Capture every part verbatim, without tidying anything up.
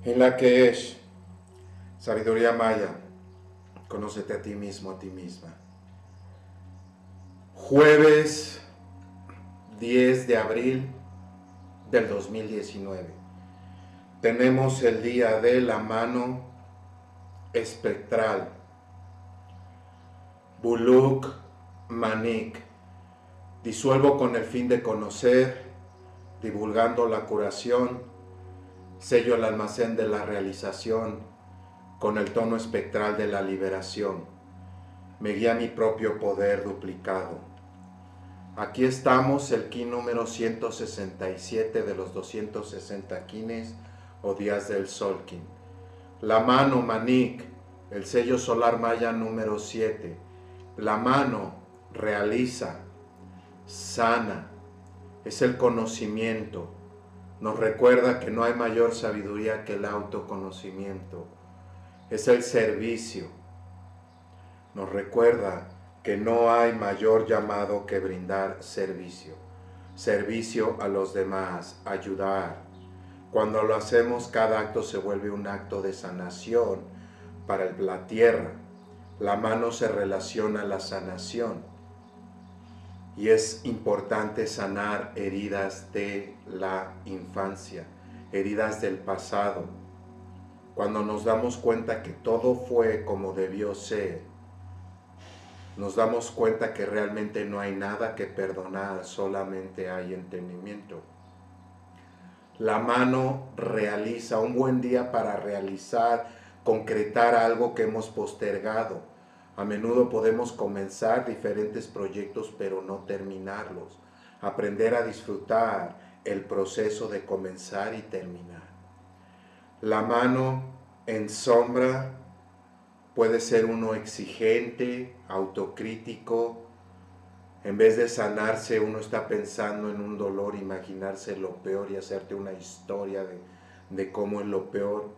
En la que es sabiduría maya, conócete a ti mismo, a ti misma. Jueves diez de abril del dos mil diecinueve. Tenemos el día de la mano espectral. Buluk Manik. Disuelvo con el fin de conocer, divulgando la curación. Sello el almacén de la realización con el tono espectral de la liberación. Me guía mi propio poder duplicado. Aquí estamos, el ki número ciento sesenta y siete de los doscientos sesenta kines o días del Solkin. La mano Manik, el sello solar maya número siete. La mano realiza, sana, es el conocimiento. Nos recuerda que no hay mayor sabiduría que el autoconocimiento. Es el servicio. Nos recuerda que no hay mayor llamado que brindar servicio. Servicio a los demás, ayudar. Cuando lo hacemos, cada acto se vuelve un acto de sanación para la tierra. La mano se relaciona a la sanación. Y es importante sanar heridas de la infancia, heridas del pasado. Cuando nos damos cuenta que todo fue como debió ser, nos damos cuenta que realmente no hay nada que perdonar, solamente hay entendimiento. La mano realiza un buen día para realizar, concretar algo que hemos postergado. A menudo podemos comenzar diferentes proyectos pero no terminarlos. Aprender a disfrutar el proceso de comenzar y terminar. La mano en sombra puede ser uno exigente, autocrítico. En vez de sanarse, uno está pensando en un dolor, imaginarse lo peor y hacerte una historia de, de cómo es lo peor.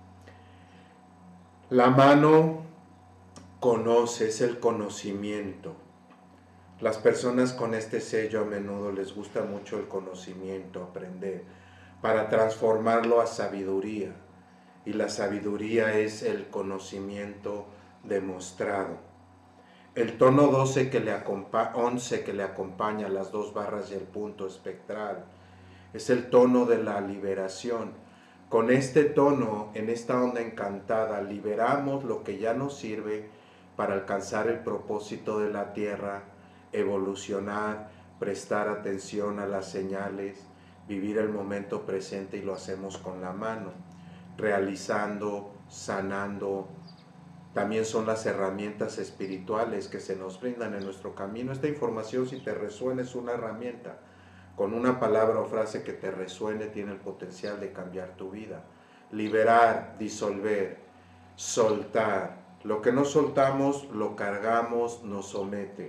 La mano conoce, es el conocimiento. Las personas con este sello a menudo les gusta mucho el conocimiento, aprender, para transformarlo a sabiduría. Y la sabiduría es el conocimiento demostrado. El tono doce que le acompa- once que le acompaña, las dos barras y el punto espectral, es el tono de la liberación. Con este tono, en esta onda encantada, liberamos lo que ya nos sirve para alcanzar el propósito de la tierra, evolucionar, prestar atención a las señales, vivir el momento presente, y lo hacemos con la mano, realizando, sanando. También son las herramientas espirituales que se nos brindan en nuestro camino. Esta información, si te resuena, es una herramienta. Con una palabra o frase que te resuene, tiene el potencial de cambiar tu vida. Liberar, disolver, soltar. Lo que no soltamos, lo cargamos, nos somete.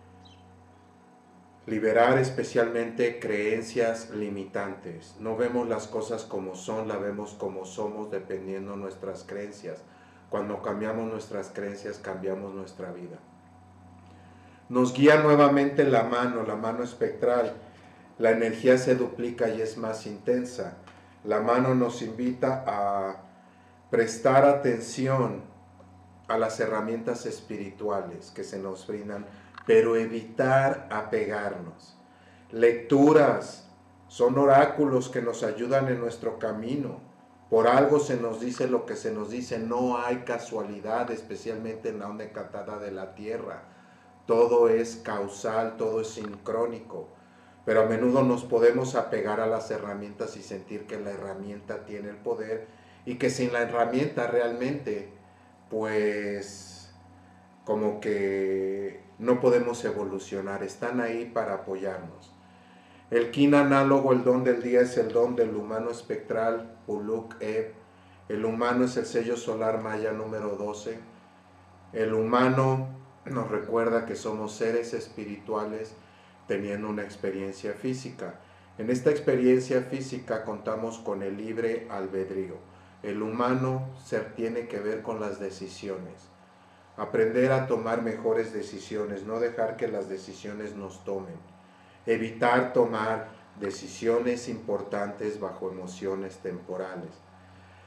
Liberar especialmente creencias limitantes. No vemos las cosas como son, las vemos como somos dependiendo de nuestras creencias. Cuando cambiamos nuestras creencias, cambiamos nuestra vida. Nos guía nuevamente la mano, la mano espectral. La energía se duplica y es más intensa. La mano nos invita a prestar atención a las herramientas espirituales que se nos brindan, pero evitar apegarnos. Lecturas son oráculos que nos ayudan en nuestro camino. Por algo se nos dice lo que se nos dice. No hay casualidad, especialmente en la onda encantada de la tierra. Todo es causal, todo es sincrónico. Pero a menudo nos podemos apegar a las herramientas y sentir que la herramienta tiene el poder, y que sin la herramienta realmente, pues, como que no podemos evolucionar. Están ahí para apoyarnos. El kin análogo, el don del día, es el don del humano espectral, Buluk Eb. El humano es el sello solar maya número doce. El humano nos recuerda que somos seres espirituales teniendo una experiencia física. En esta experiencia física contamos con el libre albedrío. El humano se tiene que ver con las decisiones. Aprender a tomar mejores decisiones, no dejar que las decisiones nos tomen. Evitar tomar decisiones importantes bajo emociones temporales.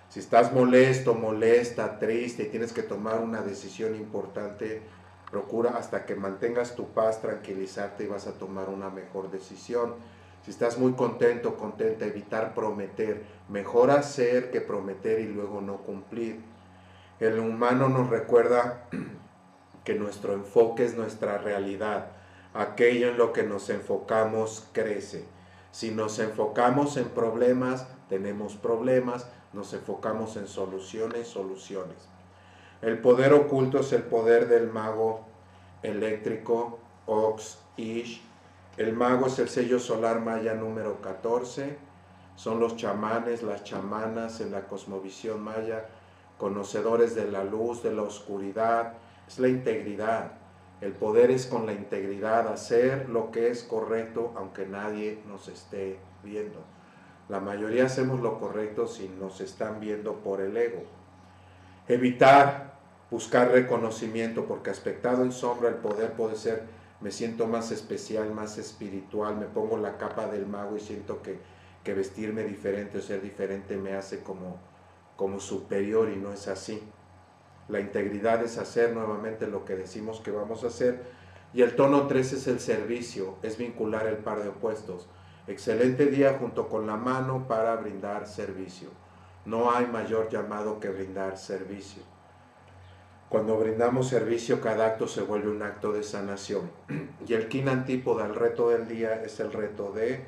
Si estás molesto, molesta, triste y tienes que tomar una decisión importante, procura hasta que mantengas tu paz, tranquilizarte y vas a tomar una mejor decisión. Si estás muy contento, contenta, evitar prometer. Mejor hacer que prometer y luego no cumplir. El humano nos recuerda que nuestro enfoque es nuestra realidad. Aquello en lo que nos enfocamos crece. Si nos enfocamos en problemas, tenemos problemas. Nos enfocamos en soluciones, soluciones. El poder oculto es el poder del mago eléctrico, Ox-Ish. El mago es el sello solar maya número catorce. Son los chamanes, las chamanas en la cosmovisión maya, conocedores de la luz, de la oscuridad. Es la integridad. El poder es con la integridad, hacer lo que es correcto aunque nadie nos esté viendo. La mayoría hacemos lo correcto si nos están viendo por el ego. Evitar buscar reconocimiento, porque aspectado en sombra el poder puede ser, me siento más especial, más espiritual, me pongo la capa del mago y siento que, que vestirme diferente o ser diferente me hace como, como superior, y no es así. La integridad es hacer nuevamente lo que decimos que vamos a hacer. Y el tono tres es el servicio, es vincular el par de opuestos. Excelente día junto con la mano para brindar servicio. No hay mayor llamado que brindar servicio. Cuando brindamos servicio, cada acto se vuelve un acto de sanación. Y el kin antípoda, el reto del día, es el reto de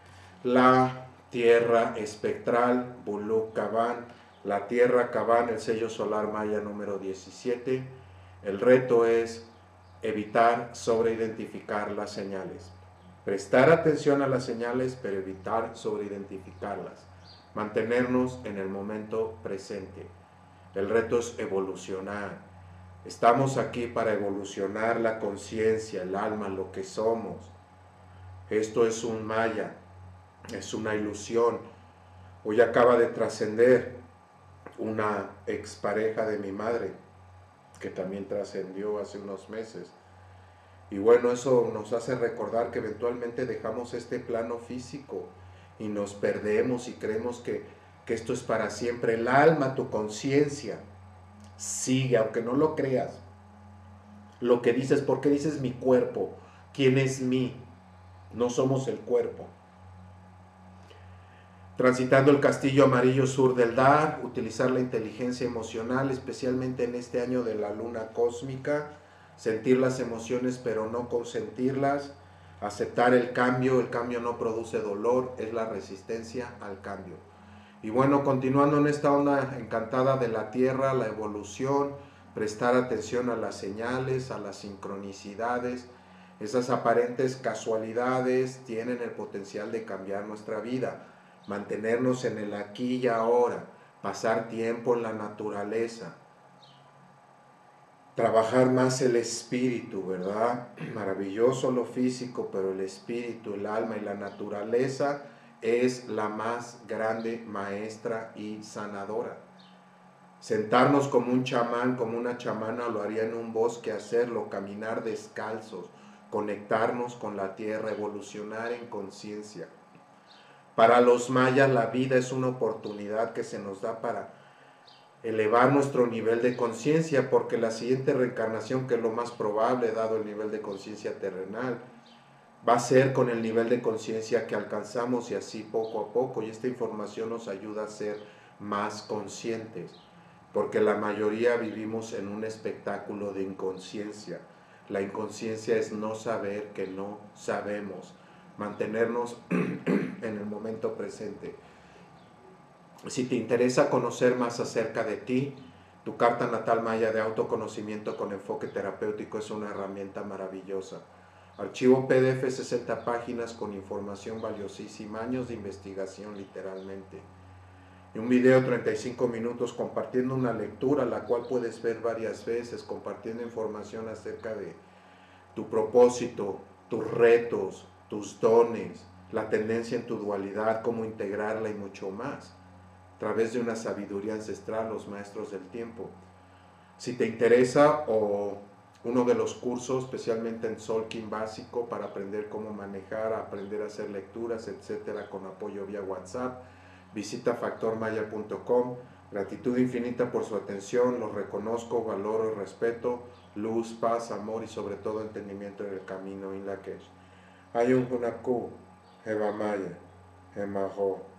la tierra espectral, Buluk Kaban. La tierra Kaban, el sello solar maya número diecisiete. El reto es evitar sobreidentificar las señales. Prestar atención a las señales, pero evitar sobreidentificarlas. Mantenernos en el momento presente. El reto es evolucionar. Estamos aquí para evolucionar la conciencia, el alma, lo que somos. Esto es un maya, es una ilusión. Hoy acaba de trascender una expareja de mi madre, que también trascendió hace unos meses. Y bueno, eso nos hace recordar que eventualmente dejamos este plano físico y nos perdemos y creemos que, que esto es para siempre. El alma, tu conciencia, sigue, aunque no lo creas. Lo que dices, ¿por qué dices mi cuerpo? ¿Quién es mí? No somos el cuerpo. Transitando el castillo amarillo sur del Dar, utilizar la inteligencia emocional, especialmente en este año de la luna cósmica. Sentir las emociones pero no consentirlas, aceptar el cambio, el cambio no produce dolor, es la resistencia al cambio. Y bueno, continuando en esta onda encantada de la Tierra, la evolución, prestar atención a las señales, a las sincronicidades, esas aparentes casualidades tienen el potencial de cambiar nuestra vida, mantenernos en el aquí y ahora, pasar tiempo en la naturaleza, trabajar más el espíritu, ¿verdad? Maravilloso lo físico, pero el espíritu, el alma y la naturaleza es la más grande maestra y sanadora. Sentarnos como un chamán, como una chamana lo haría en un bosque, hacerlo, caminar descalzos, conectarnos con la tierra, evolucionar en conciencia. Para los mayas la vida es una oportunidad que se nos da para elevar nuestro nivel de conciencia, porque la siguiente reencarnación, que es lo más probable dado el nivel de conciencia terrenal, va a ser con el nivel de conciencia que alcanzamos, y así poco a poco, y esta información nos ayuda a ser más conscientes, porque la mayoría vivimos en un espectáculo de inconsciencia. La inconsciencia es no saber que no sabemos, mantenernos en el momento presente. Si te interesa conocer más acerca de ti, tu carta natal maya de autoconocimiento con enfoque terapéutico es una herramienta maravillosa. Archivo P D F, sesenta páginas con información valiosísima, años de investigación literalmente. Y un video treinta y cinco minutos compartiendo una lectura, la cual puedes ver varias veces, compartiendo información acerca de tu propósito, tus retos, tus dones, la tendencia en tu dualidad, cómo integrarla y mucho más, a través de una sabiduría ancestral, los maestros del tiempo. Si te interesa, o uno de los cursos, especialmente en Solkin básico, para aprender cómo manejar, aprender a hacer lecturas, etcétera, con apoyo vía WhatsApp, visita factor maya punto com. Gratitud infinita por su atención, los reconozco, valoro y respeto, luz, paz, amor y sobre todo entendimiento en el camino. Inlakesh. Ayun Hunaku, Hevamaya, Hemaho.